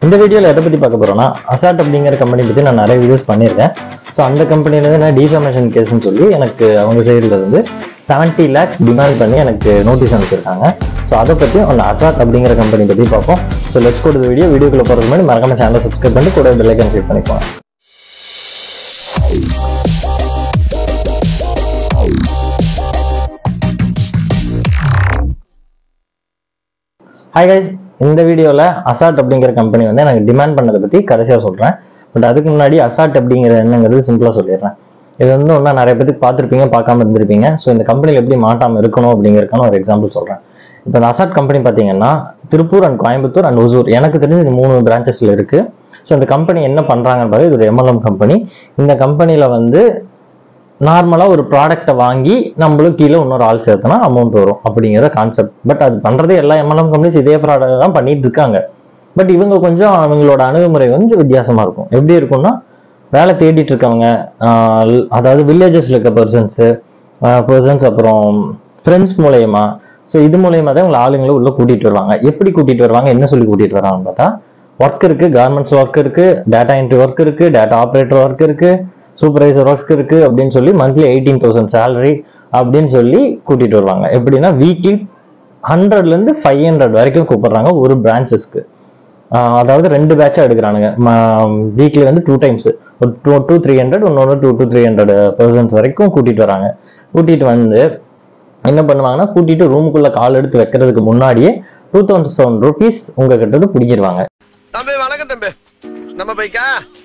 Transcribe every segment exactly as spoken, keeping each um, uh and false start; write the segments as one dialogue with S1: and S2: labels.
S1: இந்த வீடியோல எதை பத்தி பார்க்க போறோம்னா அசார்ட் அப்படிங்கிற கம்பெனி பத்தி நான் நிறைய வீடியோஸ் பண்ணியிருக்கேன். ஸோ அந்த கம்பெனில இருந்து நான் டிஃபர்மேஷன் கேஸ்ன்னு சொல்லி எனக்கு அவங்க சைடுல இருந்து செவன்டி லேக்ஸ் டிமாண்ட் பண்ணி எனக்கு நோட்டீஸ் அனுப்பிச்சிருக்காங்க. ஸோ அதை பத்தி அந்த அசார்ட் அப்படிங்கிற கம்பெனி பத்தி பார்ப்போம். So let's go to video. வீடியோக்குள்ள போறதுக்கு முன்னாடி மறக்காம சேனலை சப்ஸ்கிரைப் பண்ணி கூட பெல் ஐகான் கிளிக் பண்ணிக்கோங்க. ஹாய் கைஸ், இந்த வீடியோவில் அசார்ட் அப்படிங்கிற கம்பெனி வந்து எனக்கு டிமாண்ட் பண்ணதை பற்றி கடைசியாக சொல்கிறேன். பட் அதுக்கு முன்னாடி அசார்ட் அப்படிங்கிற என்னங்கிறது சிம்பிளாக சொல்லிடுறேன். இது வந்து ஒன்றா நிறைய பேருக்கு பார்த்துருப்பீங்க, பார்க்காம இருந்திருப்பீங்க. ஸோ இந்த கம்பெனியில் எப்படி மாட்டாமல் இருக்கணும் அப்படிங்கிறதுக்கான ஒரு எக்ஸாம்பிள் சொல்கிறேன். இப்போ இந்த அசார்ட் கம்பெனி பார்த்தீங்கன்னா திருப்பூர் அண்ட் கோயம்புத்தூர் அண்ட் ஒசூர் எனக்கு தெரிஞ்சு இந்த மூணு பிரான்ச்சஸில் இருக்குது. ஸோ இந்த கம்பெனி என்ன பண்ணுறாங்கன்னு பார்த்து இது ஒரு எம்எல்எம் கம்பெனி. இந்த கம்பெனியில் வந்து நார்மலாக ஒரு ப்ராடக்டை வாங்கி நம்மளும் கீழே இன்னொரு ஆள் சேர்த்தனா அமௌண்ட் வரும் அப்படிங்கிற கான்செப்ட். பட் அது பண்ணுறதே எல்லா எம்எல்எம் கம்பெனிஸ் இதே ப்ராடக்ட் தான் பண்ணிட்டு இருக்காங்க. பட் இவங்க கொஞ்சம் அவங்களோட அணுகுமுறை வந்து வித்தியாசமாக இருக்கும். எப்படி இருக்கும்னா, வேலை தேடிட்டு இருக்கவங்க, அதாவது வில்லேஜஸில் இருக்க பர்சன்ஸு பர்சன்ஸ் அப்புறம் ஃப்ரெண்ட்ஸ் மூலயமா, ஸோ இது மூலயமா தான் உங்களை ஆளுங்களை உள்ள கூட்டிகிட்டு வருவாங்க. எப்படி கூட்டிகிட்டு வருவாங்க, என்ன சொல்லி கூட்டிகிட்டு வராங்கன்னு பார்த்தா, ஒர்க் இருக்குது, கார்மெண்ட்ஸ் ஒர்க் இருக்குது, டேட்டா என்ட்ரி ஒர்க் இருக்குது, டேட்டா ஆப்ரேட்டர் ஒர்க் இருக்குது, சூப்பர்வைசர் ஒர்க் இருக்கு அப்படின்னு சொல்லி மந்த்லி எயிட்டீன் தௌசண்ட் சேலரி அப்படின்னு சொல்லி கூட்டிட்டு வருவாங்க. எப்படின்னா வீக்லி ஹண்ட்ரட்ல இருந்து ஃபைவ் ஹண்ட்ரட் வரைக்கும் கூப்பிடுறாங்க ஒரு பிரான்ச்சஸ்க்கு. அதாவது ரெண்டு பேட்சா எடுக்கிறானுங்க. வீக்லி வந்து டூ டைம்ஸ் ஒரு டூ டூ த்ரீ ஹண்ட்ரட் இன்னொரு two two three hundred persons வரைக்கும் கூட்டிட்டு வராங்க. கூட்டிட்டு வந்து என்ன பண்ணுவாங்கன்னா, கூட்டிட்டு ரூமுக்குள்ள கால் எடுத்து வைக்கிறதுக்கு முன்னாடியே டூ தௌசண்ட் செவன் ருபீஸ் உங்க கிட்ட பிடிக்கிடுவாங்க.
S2: தம்பி வணக்கம் தம்பி, நம்ம பைக்கா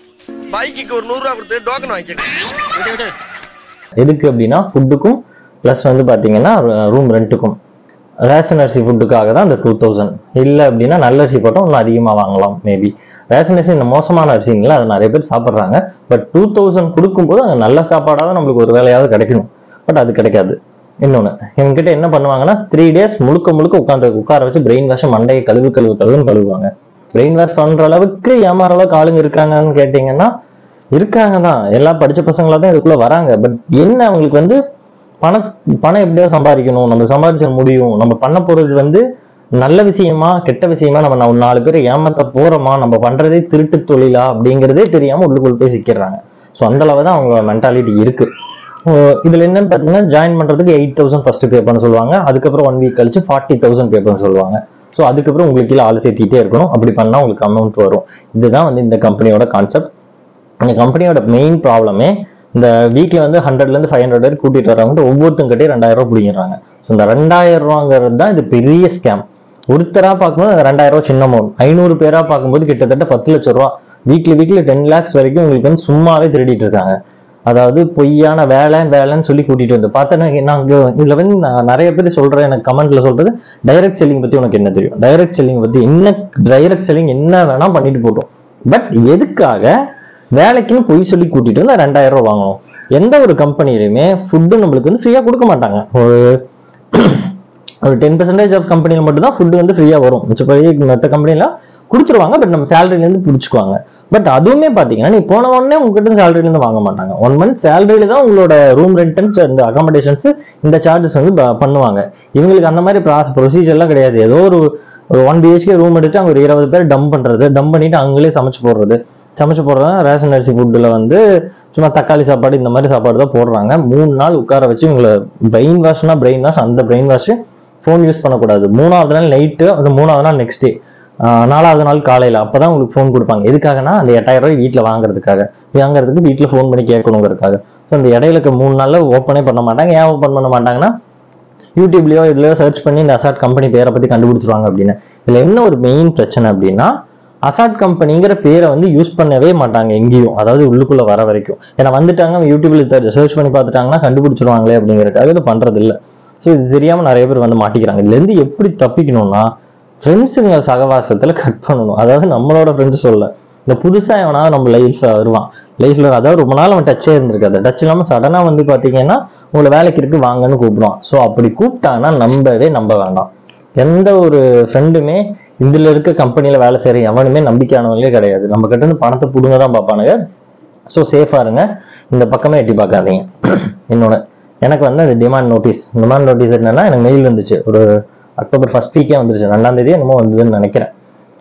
S2: பைக்கு ஒரு நூறு ரூபா கொடுத்து டோக்கன் வாங்கிக்கிறேன்.
S1: எதுக்கு அப்படின்னா ஃபுட்டுக்கும் பிளஸ் வந்து பாத்தீங்கன்னா ரூம் ரெண்ட்டுக்கும். ரேஷன் அரிசி ஃபுட்டுக்காக தான் இந்த டூ தௌசண்ட். இல்லை அப்படின்னா நல்ல அரிசி போட்டோம் இன்னும் அதிகமாக வாங்கலாம். மேபி ரேஷன் அரிசி இந்த மோசமான அரிசிங்களா அதை நிறைய பேர் சாப்பிட்றாங்க. பட் டூ தௌசண்ட் கொடுக்கும்போது அங்கே நல்ல சாப்பாடாக நம்மளுக்கு ஒரு வேலையாவது கிடைக்கணும். பட் அது கிடைக்காது. இன்னொன்று, எங்ககிட்ட என்ன பண்ணுவாங்கன்னா, த்ரீ டேஸ் முழுக்க முழுக்க உட்காந்து உட்கார வச்சு பிரெயின் வாஷ் மண்டையை கழுவு கழுவு கழுவுன்னு கழுவுவாங்க. பிரெயின் வாஷ் பண்ற அளவுக்கு ஏமாற அளவுக்கு ஆளுங்க இருக்காங்கன்னு கேட்டீங்கன்னா இருக்காங்க தான். எல்லாம் படிச்ச பசங்களா தான் இதுக்குள்ள வராங்க. பட் என்ன, அவங்களுக்கு வந்து பணம் பணம் எப்படியா சம்பாதிக்கணும், நம்ம சம்பாதிச்ச முடியும், நம்ம பண்ண போறது வந்து நல்ல விஷயமா கெட்ட விஷயமா, நம்ம நாலு பேர் ஏமாத்த போறோமா, நம்ம பண்றதே திருட்டு தொழிலா அப்படிங்கிறதே தெரியாம உள்ளுக்குள்ள போய் சிக்கிறாங்க. ஸோ அந்த அளவு தான் அவங்க மென்டாலிட்டி இருக்கு. இதுல என்னன்னு பாத்தீங்கன்னா, ஜாயின் பண்றதுக்கு எயிட் தௌசண்ட் ஃபர்ஸ்ட் பே பண்ண சொல்லுவாங்க. அதுக்கப்புறம் ஒன் வீக் கழிச்சு ஃபார்ட்டி தௌசண்ட் பே பண்ண சொல்லுவாங்க. ஸோ அதுக்கப்புறம் உங்களுக்கு கீழே ஆள் சேர்த்திட்டே இருக்கணும். அப்படி பண்ணால் உங்களுக்கு அமௌண்ட் வரும். இதுதான் வந்து இந்த கம்பெனியோட கான்செப்ட். இந்த கம்பெனியோட மெயின் ப்ராப்ளமே, இந்த வீக்ல வந்து ஹண்ட்ரட்லேருந்து ஃபைவ் ஹண்ட்ரட் வரை கூட்டிட்டு வரவங்க ஒவ்வொருத்தங்கிட்டே ரெண்டாயிரம் ரூபா பிடிக்கிறாங்க. ஸோ இந்த ரெண்டாயிரம் ரூபாங்கிறது தான் இது பெரிய ஸ்கேம். ஒருத்தரா பார்க்கும்போது ரெண்டாயிரம் ரூபா சின்ன அமௌண்ட், ஐநூறு பேரா பார்க்கும்போது கிட்டத்தட்ட பத்து லட்சம் ரூபா. வீக்லி வீக்லி டென் லேக்ஸ் வரைக்கும் உங்களுக்கு வந்து சும்மாவே திருடிட்டு இருக்காங்க. அதாவது பொய்யான வேலை வேலைன்னு சொல்லி கூட்டிட்டு வந்து பார்த்தேன்னா, நாங்க இதுல வந்து நான் நிறைய பேர் சொல்றேன், எனக்கு கமெண்ட்ல சொல்றது, டைரக்ட் செல்லிங் பத்தி உனக்கு என்ன தெரியும், டைரக்ட் செல்லிங் பத்தி என்ன, டைரக்ட் செல்லிங் என்ன வேணா பண்ணிட்டு போட்டோம். பட் எதுக்காக வேலைக்குன்னு பொய் சொல்லி கூட்டிட்டு வந்து ரெண்டாயிரம் ரூபாய் வாங்கணும்? எந்த ஒரு கம்பெனிலையுமே ஃபுட்டு நம்மளுக்கு வந்து ஃப்ரீயா கொடுக்க மாட்டாங்க. ஒரு ஒரு டென் பெர்சன்டேஜ் ஆஃப் கம்பெனில மட்டும் தான் ஃபுட்டு வந்து ஃப்ரீயா வரும். மிச்சப்படி மற்ற கம்பெனில கொடுத்துருவாங்க. பட் நம்ம சேலரில இருந்து பிடிச்சுக்குவாங்க. பட் அதுவுமே பாத்தீங்கன்னா, நீ போன உடனே உங்ககிட்ட சேலரில இருந்து வாங்க மாட்டாங்க. ஒன் மந்த் சேலரியில தான் உங்களோட ரூம் ரெண்டன்ஸ் இந்த அகாமடேஷன்ஸ் இந்த சார்ஜஸ் வந்து பண்ணுவாங்க. இவங்களுக்கு அந்த மாதிரி ப்ரொசீஜர் எல்லாம் கிடையாது. ஏதோ ஒரு ஒன் பிஹெச்கே ரூம் எடுத்து அங்க ஒரு இருபது பேர் டம்ப் பண்றது, டம்ப் பண்ணிட்டு அவங்களே சமைச்சு போடுறது. சமைச்சு போடுறதா ரேஷன் அரிசி ஃபுட்டுல வந்து சும்மா தக்காளி சாப்பாடு இந்த மாதிரி சாப்பாடு தான் போடுறாங்க. மூணு நாள் உட்கார வச்சு உங்களை பிரெயின் வாஷ்னா பிரெயின் வாஷ், அந்த பிரெயின் வாஷ் ஃபோன் யூஸ் பண்ணக்கூடாது. மூணாவது நாள் நைட்டு, அந்த மூணாவது நாள் நெக்ஸ்ட் டே, நாலாவது நாள் காலையில அப்பதான் உங்களுக்கு ஃபோன் கொடுப்பாங்க. எதுக்காகனா, அந்த எட்டாயிரம் ரூபாய் வீட்டுல வாங்குறதுக்காக, வாங்குறதுக்கு வீட்டுல ஃபோன் பண்ணி கேட்கணுங்கிறதுக்காக. ஸோ அந்த இடையில இருக்க மூணு நாள்ல ஓப்பனே பண்ண மாட்டாங்க. ஏன் ஓப்பன் பண்ண மாட்டாங்கன்னா, யூடியூப்லயோ இதுலயோ சர்ச் பண்ணி இந்த அசார்ட் கம்பெனி பேரை பத்தி கண்டுபிடிச்சிருவாங்க அப்படின்னு. இதுல என்ன ஒரு மெயின் பிரச்சனை அப்படின்னா, அசார்ட் கம்பெனிங்கிற பேரை வந்து யூஸ் பண்ணவே மாட்டாங்க எங்கேயும், அதாவது உள்ளுக்குள்ள வர வரைக்கும். ஏன்னா வந்துட்டாங்க யூடியூப்ல சர்ச் பண்ணி பார்த்துட்டாங்கன்னா கண்டுபிடிச்சிருவாங்களே அப்படிங்கிறதுக்காக இது பண்றது இல்லை. ஸோ இது தெரியாம நிறைய பேர் வந்து மாட்டிக்கிறாங்க. இதுல இருந்து எப்படி தப்பிக்கணும்னா, ஃப்ரெண்ட்ஸுங்க சகவாசத்துல கட் பண்ணணும். அதாவது நம்மளோட ஃப்ரெண்ட்ஸ் சொல்ல, இந்த புதுசா எவனா நம்ம லைஃப்ல வருவான், லைஃப்ல அதாவது ரொம்ப நாள் அவன் டச்சே இருந்திருக்காது. டச் இல்லாம சடனா வந்து பாத்தீங்கன்னா உங்களை வேலைக்கு இருக்கு வாங்கன்னு கூப்பிடுவான். ஸோ அப்படி கூப்பிட்டானா நம்பவே நம்ப வேண்டாம். எந்த ஒரு ஃப்ரெண்டுமே இதுல இருக்க கம்பெனில வேலை செய்யற எவனுமே நம்பிக்கையானவங்களே கிடையாது. நம்ம கிட்ட இருந்து பணத்தை புடுங்க தான் பார்ப்பானுங்க. ஸோ சேஃபா இருங்க, இந்த பக்கமே எட்டி பார்க்காதீங்க. இன்னொன்னு, எனக்கு வந்து அந்த டிமாண்ட் நோட்டீஸ் டிமாண்ட் நோட்டீஸ் என்னன்னா, எனக்கு மெயில் வந்துச்சு. ஒரு அக்டோபர் ஃபர்ஸ்ட் வீக்கே வந்துருச்சு, ரெண்டாம் தேதி என்னமோ வந்ததுன்னு நினைக்கிறேன்.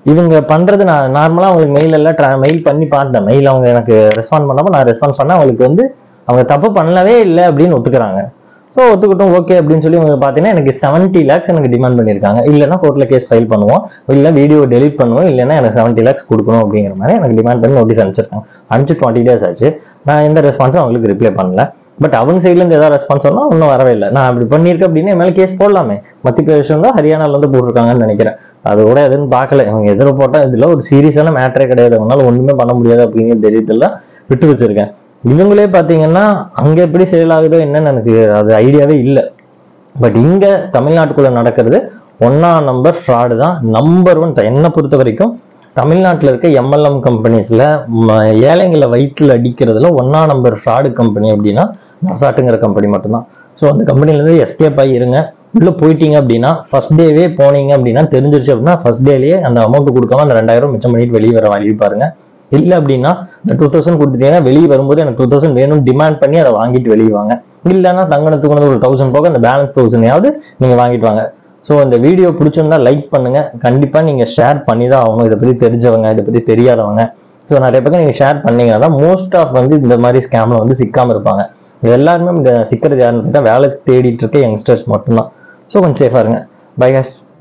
S1: இவங்க பண்றது நான் நார்மலா அவங்களுக்கு மெயில் எல்லாம் மெயில் பண்ணி பார்த்தேன். மெயில் அவங்க எனக்கு ரெஸ்பாண்ட் பண்ணப்போ நான் ரெஸ்பான்ஸ் பண்ணேன். அவங்களுக்கு வந்து அவங்க தப்பு பண்ணவே இல்லை அப்படின்னு ஒத்துக்கிறாங்க. ஸோ ஒத்துக்கிட்டோம் ஓகே அப்படின்னு சொல்லி அவங்க பார்த்தீங்கன்னா எனக்கு செவன்ட்டி லேக்ஸ் எனக்கு டிமாண்ட் பண்ணியிருக்காங்க. இல்லைன்னா கோர்ட்டில் கேஸ் ஃபைல் பண்ணுவோம், இல்லை வீடியோ டெலிட் பண்ணுவோம், இல்லைன்னா எனக்கு செவன்ட்டி லேக்ஸ் கொடுக்கணும் அப்படிங்கிற மாதிரி எனக்கு டிமாண்ட் பண்ணி நோட்டீஸ் அனுப்பிச்சிருக்காங்க. அனுப்பிச்சு டுவெண்ட்டி டேஸ் ஆச்சு. நான் எந்த ரெஸ்பான்ஸும் அவங்களுக்கு ரிப்ளை பண்ணல. பட் அவங்க சைட்லேருந்து ஏதாவது ரெஸ்பான்ஸ் சொன்னால் ஒன்றும் வரவே இல்லை. நான் அப்படி பண்ணியிருக்கேன் அப்படின்னு என் மேலே கேஸ் போடலாமே. மத்திய பிரதேசம் தான் ஹரியானால வந்து போட்டிருக்காங்கன்னு நினைக்கிறேன். அது கூட எதுன்னு பார்க்கல. இவங்க எதிர போட்டால் இதில் ஒரு சீரியஸான மேட்டரே கிடையாது, அவங்களால ஒன்றுமே பண்ண முடியாது அப்படிங்கிற தெரியல விட்டு வச்சிருக்கேன். இவங்களே பார்த்தீங்கன்னா அங்கே எப்படி சேல் ஆகுதோ என்னன்னு எனக்கு அது ஐடியாவே இல்லை. பட் இங்கே தமிழ்நாட்டுக்குள்ளே நடக்கிறது ஒன்னா நம்பர் ஃப்ராடு தான். நம்பர் ஒன் என்னை பொறுத்த வரைக்கும் தமிழ்நாட்டில் இருக்க எம்எல்எம் கம்பெனிஸில் ஏழைங்களை வயிற்றில் அடிக்கிறதுல ஒன்னா நம்பர் ஃப்ராடு கம்பெனி அப்படின்னா அசாட்டுங்கிற கம்பெனி மட்டும்தான். ஸோ அந்த கம்பெனிலேருந்து எஸ்கேப் ஆகிருங்க. உள்ளே போயிட்டீங்க அப்படின்னா ஃபர்ஸ்ட் டேவே போனீங்க அப்படின்னா தெரிஞ்சிருச்சு அப்படின்னா ஃபர்ஸ்ட் டேலேயே அந்த அமௌண்ட் கொடுக்காம அந்த ரெண்டாயிரம் மிச்சம் பண்ணிட்டு வெளியே வர வழி பாருங்க. இல்லை அப்படின்னா இந்த டூ தௌசண்ட் கொடுத்துட்டீங்கன்னா வெளியே வரும்போது எனக்கு டூ தௌசண்ட் வேணும் டிமாண்ட் பண்ணி அதை வாங்கிட்டு வெளியே வாங்க. இல்லைன்னா தங்கணத்துக்கு ஒரு தௌசண்ட் போக அந்த பேலன்ஸ் தௌசண்டையாவது நீங்கள் வாங்கிட்டு வாங்க. ஸோ இந்த வீடியோ பிடிச்சிருந்தா லைக் பண்ணுங்க. கண்டிப்பாக நீங்கள் ஷேர் பண்ணி தான் ஆகணும். இதை பற்றி தெரிஞ்சவங்க, இதை பற்றி தெரியாதவங்க. ஸோ நிறைய பேருக்கு நீங்கள் ஷேர் பண்ணீங்கன்னா மோஸ்ட் ஆஃப் வந்து இந்த மாதிரி ஸ்கேம்ல வந்து சிக்காமல் இருப்பாங்க. இது எல்லாருமே இந்த சிக்கிறது யாருன்னு கேட்டால் வேலை தேடிட்டு இருக்க யங்ஸ்டர்ஸ் மட்டும்தான். ஸோ கொஞ்சம் சேஃபாக இருங்க. Bye guys.